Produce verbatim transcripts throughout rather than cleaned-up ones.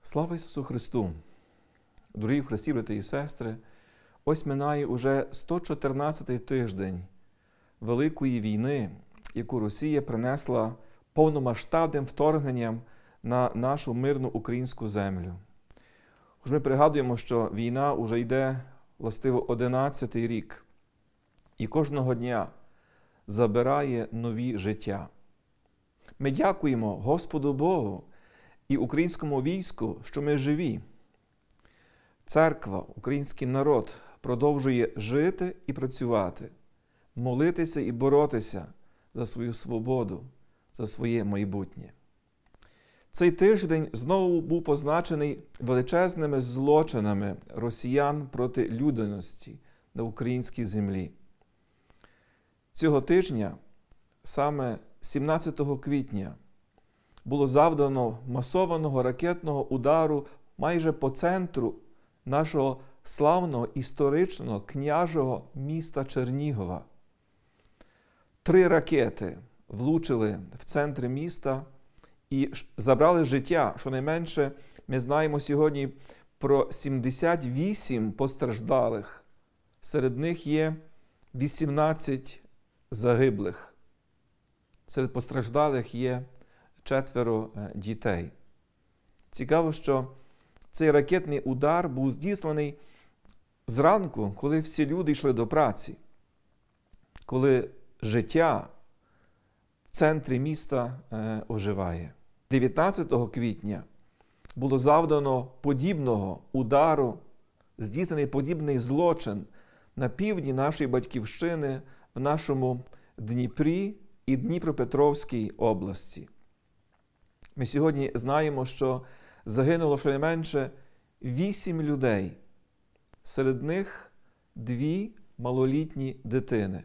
Слава Ісусу Христу! Дорогі в Христі, брати і сестри, ось минає уже сто чотирнадцятий тиждень Великої війни, яку Росія принесла повномасштабним вторгненням на нашу мирну українську землю. Хоч ми пригадуємо, що війна вже йде, властиво, одинадцятий рік, і кожного дня забирає нові життя. Ми дякуємо Господу Богу і українському війську, що ми живі. Церква, український народ продовжує жити і працювати, молитися і боротися за свою свободу, за своє майбутнє. Цей тиждень знову був позначений величезними злочинами росіян проти людяності на українській землі. Цього тижня, саме сімнадцятого квітня, було завдано масованого ракетного удару майже по центру нашого славного історичного княжого міста Чернігова. Три ракети влучили в центр міста і забрали життя. Щонайменше ми знаємо сьогодні про сімдесят вісім постраждалих. Серед них є вісімнадцять загиблих. Серед постраждалих є четверо дітей. Цікаво, що цей ракетний удар був здійснений зранку, коли всі люди йшли до праці, коли життя в центрі міста е, оживає. дев'ятнадцятого квітня було завдано подібного удару, здійснений подібний злочин на півдні нашої батьківщини, в нашому Дніпрі і Дніпропетровській області. Ми сьогодні знаємо, що загинуло щонайменше вісім людей. Серед них дві малолітні дитини.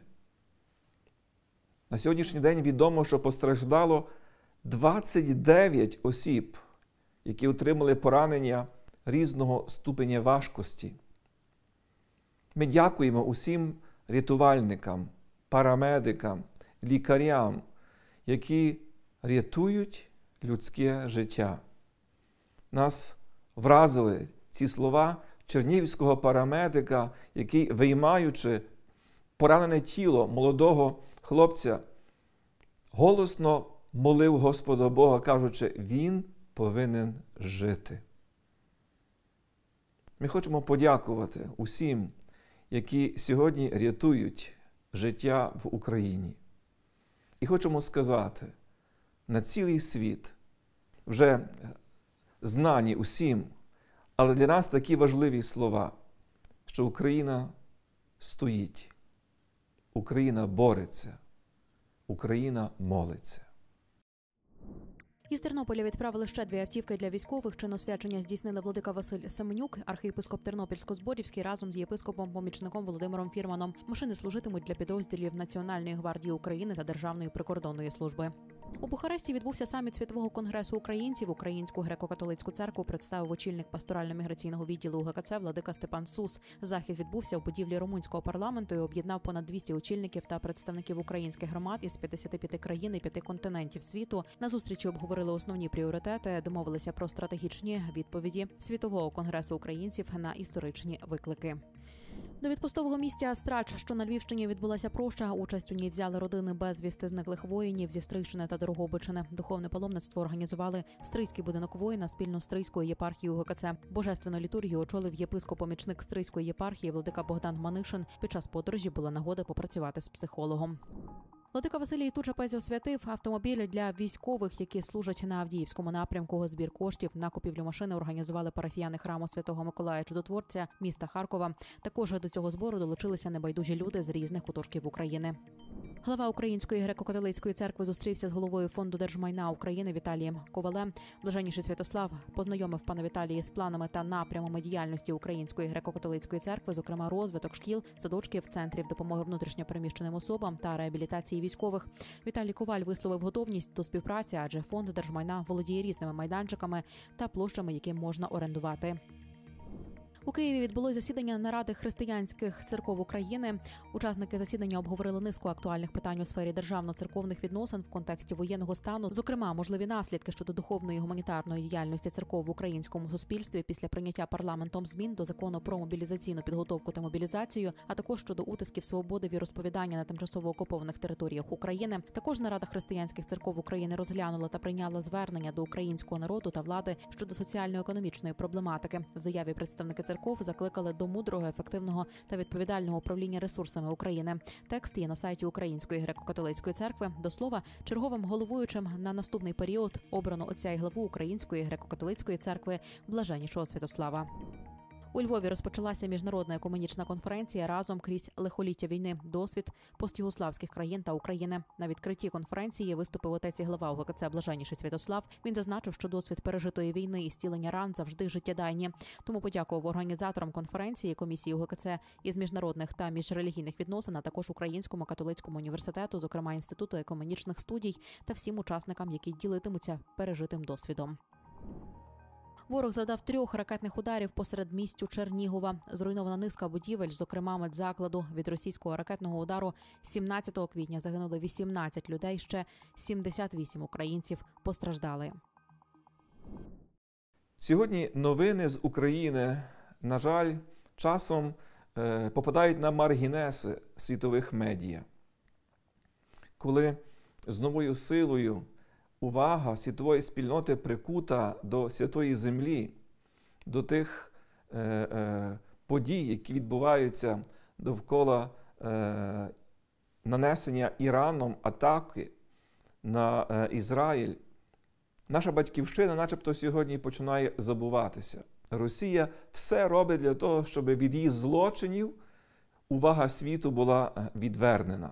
На сьогоднішній день відомо, що постраждало двадцять дев'ять осіб, які отримали поранення різного ступеня важкості. Ми дякуємо усім рятувальникам, парамедикам, лікарям, які рятують людське життя. Нас вразили ці слова чернігівського парамедика, який, виймаючи поранене тіло молодого хлопця, голосно молив Господа Бога, кажучи, він повинен жити. Ми хочемо подякувати усім, які сьогодні рятують життя в Україні. І хочемо сказати, на цілий світ вже знані усім, але для нас такі важливі слова, що Україна стоїть, Україна бореться, Україна молиться. Із Тернополя відправили ще дві автівки для військових. Чиносвячення здійснили владика Василь Семенюк, архієпископ Тернопільсько-Зборівський разом з єпископом-помічником Володимиром Фірманом. Машини служитимуть для підрозділів Національної гвардії України та Державної прикордонної служби. У Бухаресті відбувся саміт Світового конгресу українців. Українську греко-католицьку церкву представив очільник пасторально-міграційного відділу УГКЦ владика Степан Сус. Захід відбувся у будівлі румунського парламенту і об'єднав понад двісті очільників та представників українських громад із п'ятдесяти п'яти країн і п'яти континентів світу. На зустрічі обговорили основні пріоритети, домовилися про стратегічні відповіді Світового конгресу українців на історичні виклики. До відпустового місця Страч, що на Львівщині, відбулася проща. Участь у ній взяли родини безвісти зниклих воїнів зі Стрийщини та Дрогобичини. Духовне паломництво організували Стрийський будинок воїна спільно з Стрийською єпархією УГКЦ. Божественну літургію очолив єпископ-помічник Стрийської єпархії владика Богдан Манишин. Під час подорожі була нагода попрацювати з психологом. Владика Василій Тучапезь освятив автомобіль для військових, які служать на Авдіївському напрямку. Збір коштів на купівлю машини організували парафіяни храму Святого Миколая Чудотворця міста Харкова. Також до цього збору долучилися небайдужі люди з різних куточків України. Глава Української греко-католицької церкви зустрівся з головою Фонду держмайна України Віталієм Ковалем. Блаженніший Святослав познайомив пана Віталія з планами та напрямами діяльності Української греко-католицької церкви, зокрема розвиток шкіл, садочків, центрів допомоги внутрішньо переміщеним особам та реабілітації військових. Віталій Коваль висловив готовність до співпраці, адже Фонд держмайна володіє різними майданчиками та площами, які можна орендувати. У Києві відбулося засідання наради християнських церков України. Учасники засідання обговорили низку актуальних питань у сфері державно-церковних відносин в контексті воєнного стану, зокрема, можливі наслідки щодо духовної і гуманітарної діяльності церков в українському суспільстві після прийняття парламентом змін до закону про мобілізаційну підготовку та мобілізацію, а також щодо утисків свободи віросповідання на тимчасово окупованих територіях України. Також нарада християнських церков України розглянула та прийняла звернення до українського народу та влади щодо соціально-економічної проблематики. В заяві представники церков закликали до мудрого, ефективного та відповідального управління ресурсами України. Текст є на сайті Української греко-католицької церкви. До слова, черговим головуючим на наступний період обрано отця і главу Української греко-католицької церкви Блаженнішого Святослава. У Львові розпочалася міжнародна екуменічна конференція «Разом крізь лихоліття війни. Досвід постюгославських країн та України». На відкритті конференції виступив отець і глава УГКЦ Блаженніший Святослав. Він зазначив, що досвід пережитої війни і зцілення ран завжди життєдайні. Тому подякував організаторам конференції, комісії УГКЦ із міжнародних та міжрелігійних відносин, а також Українському католицькому університету, зокрема Інституту екуменічних студій, та всім учасникам, які ділитимуться пережитим досвідом. Ворог завдав трьох ракетних ударів посеред містю Чернігова. Зруйнована низка будівель, зокрема медзакладу. Від російського ракетного удару сімнадцятого квітня загинули вісімнадцять людей, ще сімдесят вісім українців постраждали. Сьогодні новини з України, на жаль, часом е, попадають на маргінеси світових медіа. Коли з новою силою увага світової спільноти прикута до святої землі, до тих е, е, подій, які відбуваються довкола е, нанесення Іраном атаки на е, Ізраїль, наша батьківщина начебто сьогодні починає забуватися. Росія все робить для того, щоб від її злочинів увага світу була відвернена.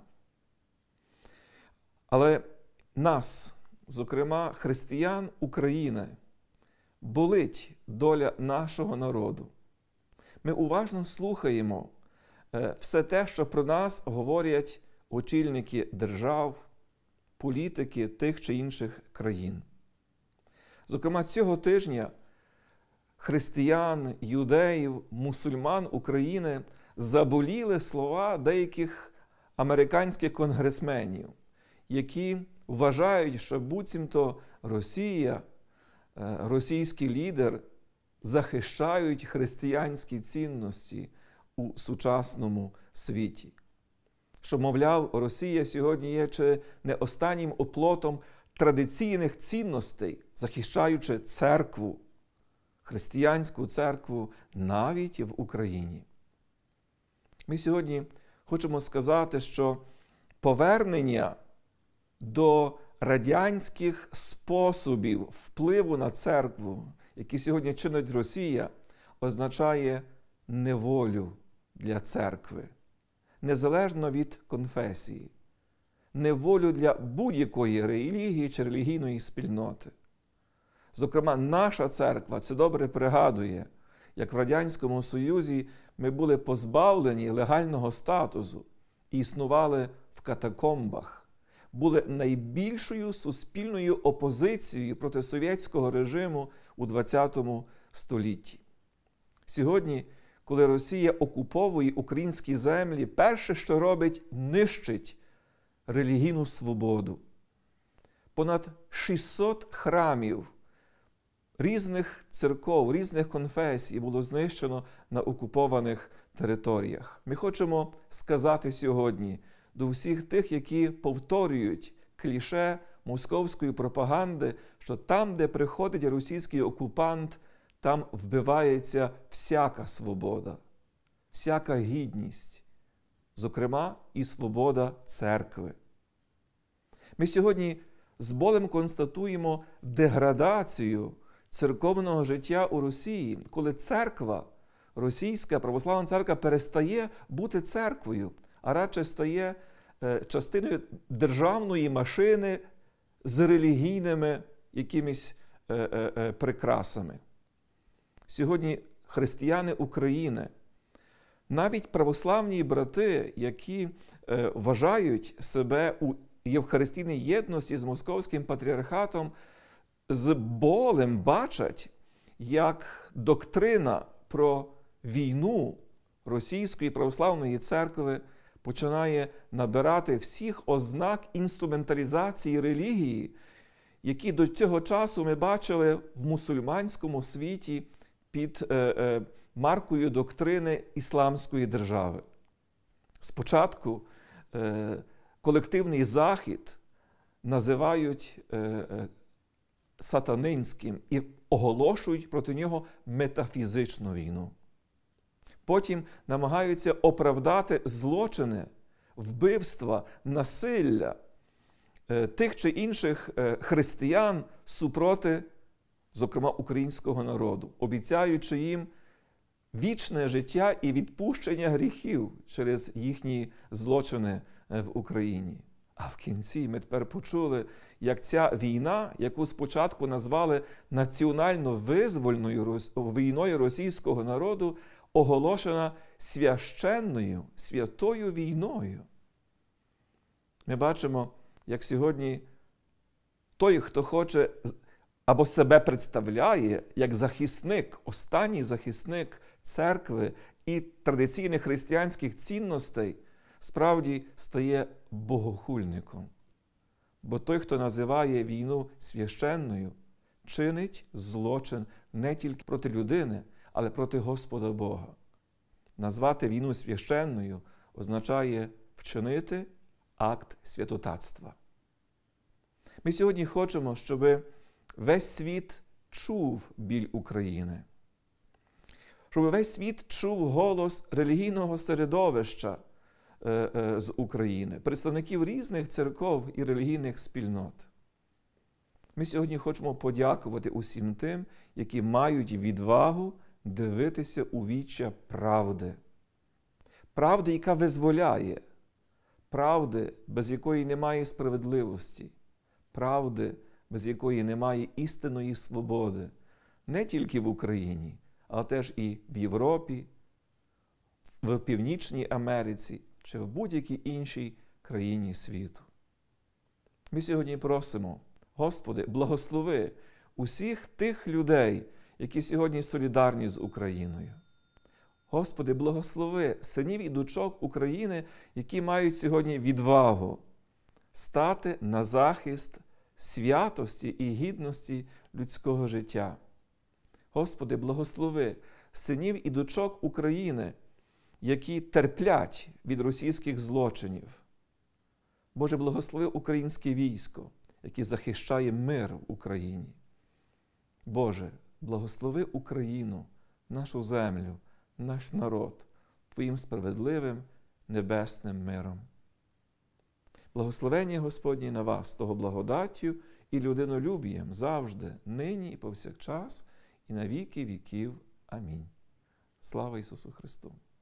Але нас, зокрема, християн України, болить доля нашого народу. Ми уважно слухаємо все те, що про нас говорять очільники держав, політики тих чи інших країн. Зокрема, цього тижня християн, юдеїв, мусульман України заболіли слова деяких американських конгресменів, які вважають, що буцімто Росія, російський лідер захищають християнські цінності у сучасному світі. Що, мовляв, Росія сьогодні є чи не останнім оплотом традиційних цінностей, захищаючи церкву, християнську церкву навіть в Україні. Ми сьогодні хочемо сказати, що повернення до радянських способів впливу на церкву, які сьогодні чинить Росія, означає неволю для церкви, незалежно від конфесії, неволю для будь-якої релігії чи релігійної спільноти. Зокрема, наша церква це добре пригадує, як в Радянському Союзі ми були позбавлені легального статусу і існували в катакомбах, були найбільшою суспільною опозицією проти совєтського режиму у ХХ столітті. Сьогодні, коли Росія окуповує українські землі, перше, що робить, нищить релігійну свободу. Понад шістсот храмів різних церков, різних конфесій було знищено на окупованих територіях. Ми хочемо сказати сьогодні до всіх тих, які повторюють кліше московської пропаганди, що там, де приходить російський окупант, там вбивається всяка свобода, всяка гідність, зокрема і свобода церкви. Ми сьогодні з болем констатуємо деградацію церковного життя у Росії, коли церква, російська православна церква перестає бути церквою, а радше стає частиною державної машини з релігійними якимись прикрасами. Сьогодні християни України, навіть православні брати, які вважають себе у євхаристійній єдності з Московським патріархатом, з болем бачать, як доктрина про війну Російської православної церкви починає набирати всіх ознак інструменталізації релігії, які до цього часу ми бачили в мусульманському світі під е, е, маркою доктрини Ісламської держави. Спочатку е, колективний Захід називають е, е, сатанинським і оголошують проти нього метафізичну війну. Потім намагаються оправдати злочини, вбивства, насилля е, тих чи інших е, християн супроти, зокрема, українського народу, обіцяючи їм вічне життя і відпущення гріхів через їхні злочини в Україні. А в кінці ми тепер почули, як ця війна, яку спочатку назвали національно-визвольною війною російського народу, оголошена священною, святою війною. Ми бачимо, як сьогодні той, хто хоче або себе представляє як захисник, останній захисник церкви і традиційних християнських цінностей, справді стає богохульником. Бо той, хто називає війну священною, чинить злочин не тільки проти людини, але проти Господа Бога. Назвати війну священною означає вчинити акт святотатства. Ми сьогодні хочемо, щоб весь світ чув біль України, щоб весь світ чув голос релігійного середовища з України, представників різних церков і релігійних спільнот. Ми сьогодні хочемо подякувати усім тим, які мають відвагу дивитися у віччя правди. Правди, яка визволяє, правди, без якої немає справедливості, правди, без якої немає істинної свободи, не тільки в Україні, але теж і в Європі, в Північній Америці чи в будь-якій іншій країні світу. Ми сьогодні просимо, Господи, благослови усіх тих людей, які сьогодні солідарні з Україною. Господи, благослови синів і дочок України, які мають сьогодні відвагу стати на захист святості і гідності людського життя. Господи, благослови синів і дочок України, які терплять від російських злочинів. Боже, благослови українське військо, яке захищає мир в Україні. Боже, благослови Україну, нашу землю, наш народ Твоїм справедливим небесним миром. Благословення Господнє на вас, того благодаттю і людинолюбієм завжди, нині і повсякчас, і на віки віків. Амінь. Слава Ісусу Христу!